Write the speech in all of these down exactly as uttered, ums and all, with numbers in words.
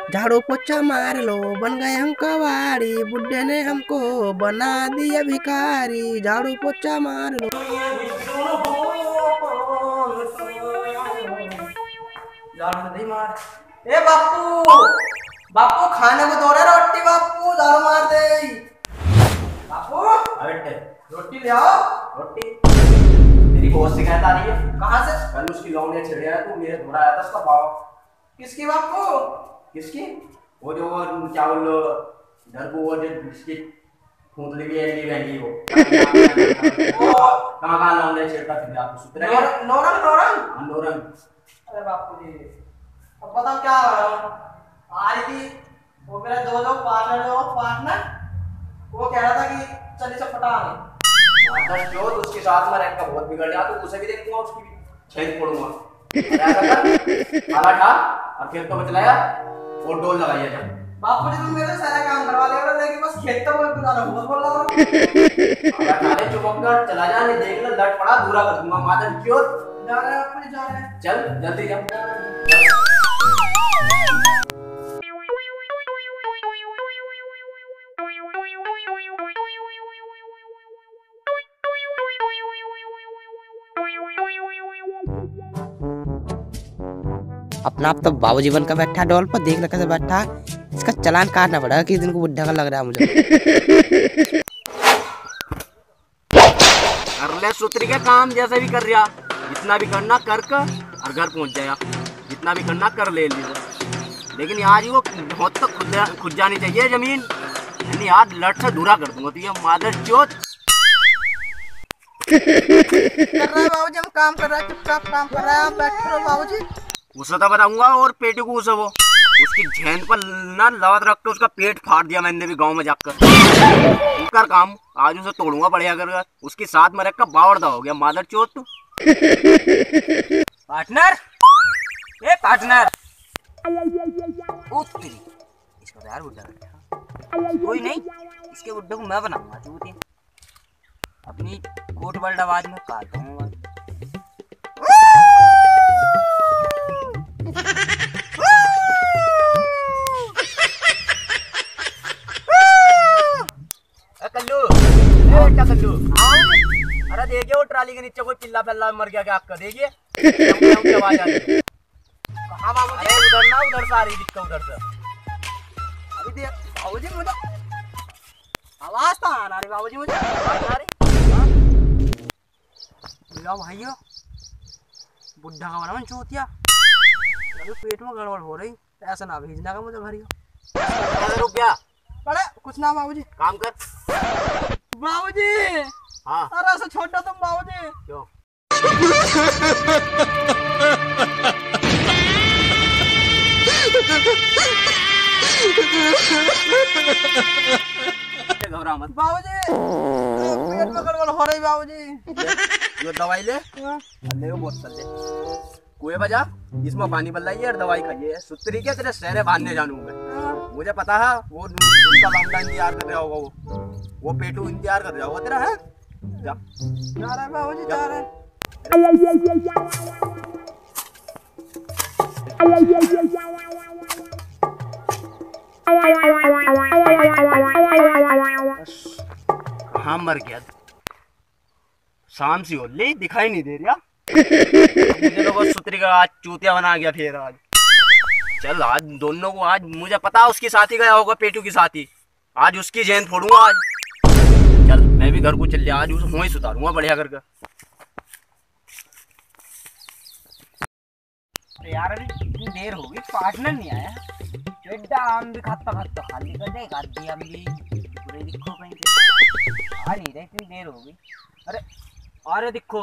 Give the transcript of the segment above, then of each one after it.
झाड़ू पोछा मार लो, बन गए हम कवाड़ी, बुड्ढे ने हमको बना दिया भिखारी। झाड़ू पोछा मार लो। मार ए बापू, बापू खाने को दो रहा रोटी, बापू झाड़ू मार दे। बापू अबे रोटी ले आओ। रोटी तेरी बहुत शिकायत आ रही है। कहाँ से? कल उसकी लौंडिया छिड़िया है, तू मेरे धोरा आया था उसका पाव। किसकी बापू? किसकी? वो जो क्या बोलो इधर को वो जो इसकी फूंदली भी ऐली बहनी वो कहाँ कहाँ लौंडिया छिड़ता फिर आपको सुतरे नौरंग नौरंग नौरंग नौरंग। अरे बापू जी अब बताओ क्या आ रही थी वो मेरा दो लोग पार्टनर जो पार्टनर वो कह रहा था कि चल इसे पटा ले जो तो उसके साथ में रैंक का बहुत बिगड़ गया, तो उसे भी देखूंगा, उसकी भी छेद फोड़ूंगा। आला ठा और खेत को बचलाया और डोल लगाइए जब। बापू जी तुम मेरे सारा काम करवा ले रहे हो, लेकिन बस खेत तो मैं बता रहा हूं, बोल रहा हूं। अरे चुपक कर चला जा, नहीं देख ले लट पड़ा दूरा कर दूंगा। मादर क्यों जा रहे हैं? बापू जी जा रहे हैं। चल जल्दी जा। अपना आप तो बाबू जीवन का बैठा डॉल पर, देख ले कैसे बैठा। इसका चालान काटना पड़ेगा किस दिन को, बुढ़ा का लग रहा है मुझे। कर ले सूत्री के काम जैसे भी कर रहा, जितना भी करना कर कर और घर पहुंच जाया, जितना भी करना कर ले लीजिए। लेकिन आज वो बहुत तक खुद खुद जानी चाहिए जमीन, यानी आज लट से दूरा कर दूंगा। तो ये मादर चोत कर रहा है बाबू जी, हम काम कर रहा है, चुपचाप काम कर रहा है, बैठ रहो बाबू जी। उसे तो बताऊंगा और पेटी को उसे वो उसकी झेन पर ना लवत रख के उसका पेट फाड़ दिया मैंने भी गांव में जाकर। कर काम आज उसे तोड़ूंगा बढ़िया कर, उसके साथ में रखकर बावड़दा हो गया मादर चोत। पार्टनर ए पार्टनर इसको तो यार बुड्ढा कोई नहीं, इसके बुड्ढे को मैं बनाऊंगा चूती, अपनी कोट बल्ड आवाज में काटता हूँ। अरे देखिए वो ट्राली के नीचे कोई चिल्ला पल्ला मर गया क्या आपका? देखिए आवाज आ रही है। कहाँ बाबू जी? उधर ना उधर से आ रही दिक्कत, उधर से अभी देख बाबू जी मुझे आवाज तो आ रही बाबू जी, मुझे आवाज आ रही। भाइयों बुढ़ा का बना चूतिया, पेट में गड़बड़ हो रही, ऐसा ना भेजना का मुझे भरियो। रुक गया? अरे कुछ ना बाबूजी, काम कर बाबूजी। हाँ अरे ऐसा छोटा तुम बाबूजी क्यों? घबरा मत बाबूजी, पेट में गड़बड़ हो रही बाबूजी। ये दवाई ले ले वो बोतल ले, कुएं बजा, इसमें पानी बदलाइए और दवाई खाइए। सूत्री के तेरे शहरे बांधने जानू मैं, मुझे पता है वो उनका लौंडा इंतजार कर रहा होगा, वो वो पेटू इंतजार कर रहा होगा तेरा है। जा जा रहा है बाबूजी, जा रहा है। हाँ मर गया, शाम सी हो ले दिखाई नहीं दे रहा। मुझे तो बस सूत्री का आज चूतिया बना गया फिर आज। चल आज दोनों को, आज मुझे पता है उसकी साथी गया होगा पेटू की साथी, आज उसकी जैन फोड़ूंगा आज। चल मैं भी घर को चल लिया, आज उसे वहीं सुधारूंगा बढ़िया करके। यार अभी कितनी देर हो गई, पार्टनर नहीं आया। चड्डा आम भी खाता खाता खाली कर दे, गादी आम भी पूरे दिखो कहीं आ नहीं रहे, इतनी देर हो गई। अरे अरे दिखो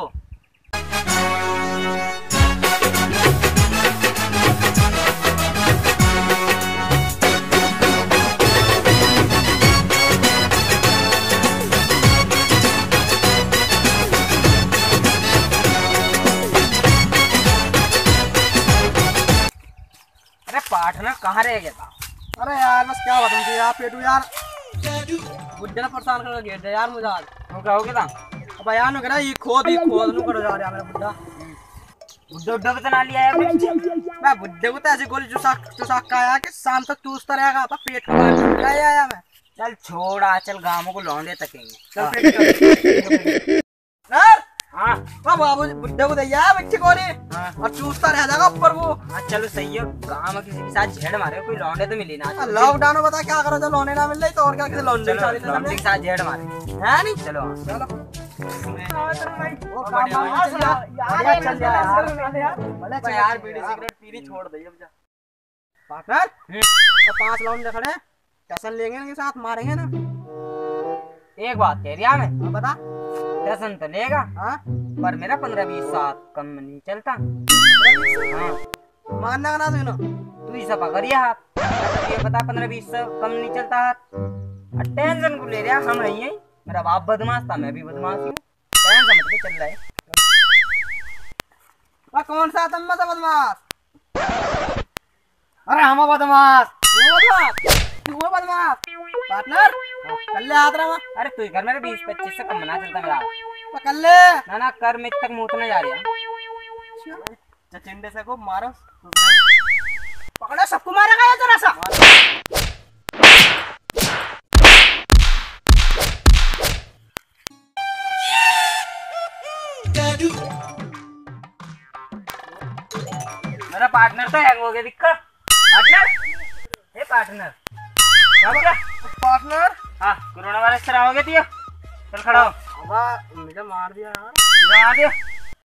पार्टनर कहाँ रह गया था? अरे यार बस क्या बताऊं यार, पेटू यार बुड्ढे ने परेशान कर दिया यार मुझे आज। क्या हो गया था? अब यार नु कह रहा ये खोद ही खोद नु कर जा रहा मेरा बुड्ढा। बुड्ढे बुड्ढे को तना लिया है मैं बुड्ढे को तो ऐसी गोली चुसा चुसा का आया कि शाम तक चूसता रहेगा तो पेट में क्या आया मैं। चल छोड़ आ, चल गाँव को लौंडे तकेंगे। चल पेट कर हाँ हाँ बाबू बुड्ढे को दैया बच्चे गोली हाँ और चूसता रह जाएगा ऊपर वो। हाँ चलो सही है, गाँव में किसी के साथ झेड़ मारे कोई लौंडे तो मिली ना। लॉकडाउन में बता क्या करो, जब लौंडे ना मिल रही तो और क्या, किसी लौंडे चलो लौंडे के साथ झेड़ मारे है नहीं। चलो हाँ। चलो यार बीड़ी सिगरेट पीनी छोड़ दे अब जा। पार्टनर तो पांच लौंडे खड़े हैं, टसन लेंगे इनके साथ मारेंगे ना। एक बात कह रिया मैं, हाँ बता। टसन तो लेगा हाँ पर मेरा पंद्रह बीस साल कम नहीं चलता। हाँ मानना का ना तू तू ही सपा करिए हाथ, ये पता पंद्रह बीस से कम नहीं चलता हाथ। टेंशन को ले रहा हम नहीं है, मेरा बाप बदमाश था मैं भी बदमाश हूँ, टेंशन मत ले चल रहा है। आ, कौन सा तुम मत बदमाश? अरे हम बदमाश तू बदमाश तू बदमाश पार्टनर कर ले हाथ रहा। अरे तू घर मेरे बीस पच्चीस से कम ना चलता मेरा, कर ले ना ना कर में तक मुँह नहीं जा रहा। चचिंडे से को मारो पकड़ो, सबको मारेगा ये जरा सा। मेरा पार्टनर तो हैंग हो गया दिक्कत। पार्टनर हे पार्टनर क्या पार्टनर हाँ कोरोना वायरस से रहोगे तिया, चल खड़ा हो। अब मुझे मार दिया यार। मार दिया